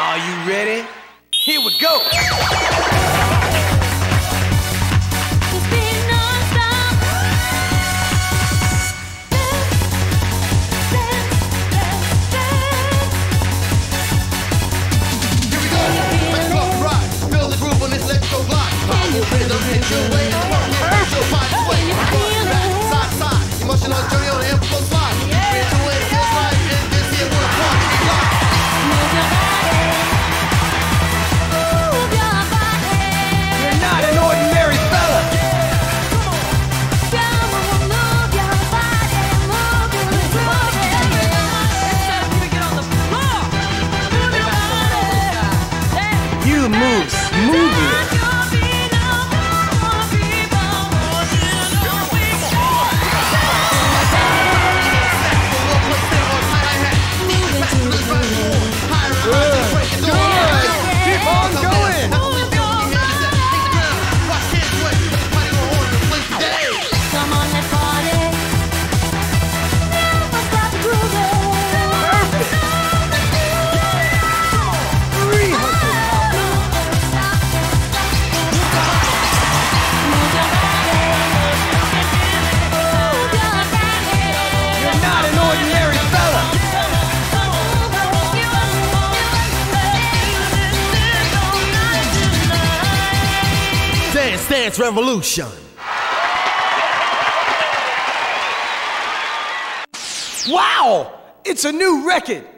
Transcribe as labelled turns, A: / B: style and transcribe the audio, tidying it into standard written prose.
A: Are you ready? Here we go.
B: Emotional journey on the info slide. Get to it feels like in this here one party live.
C: Move your body. Move your body.
A: You're not an ordinary fella.
C: Move your body. Move it. It's time for you to get on the floor. Move your body.
A: You move smoothly. Dance Revolution. Wow! It's a new record.